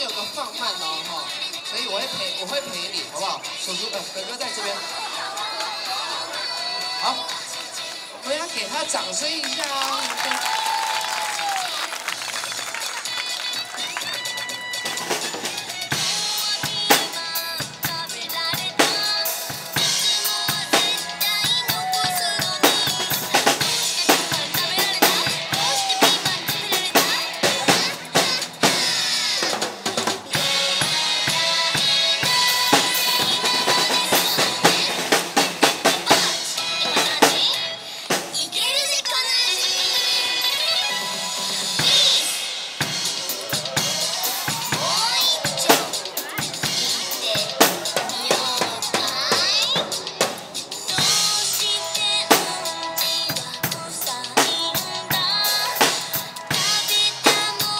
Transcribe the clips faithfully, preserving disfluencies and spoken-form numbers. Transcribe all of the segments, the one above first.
有个放慢哦，哈，所以我会陪，我会陪你，好不好？叔叔，呃，哥哥在这边。好，我们要给他掌声一下啊！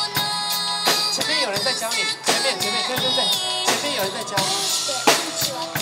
前面有人在教你，前面前面对对对，前面有人在教你。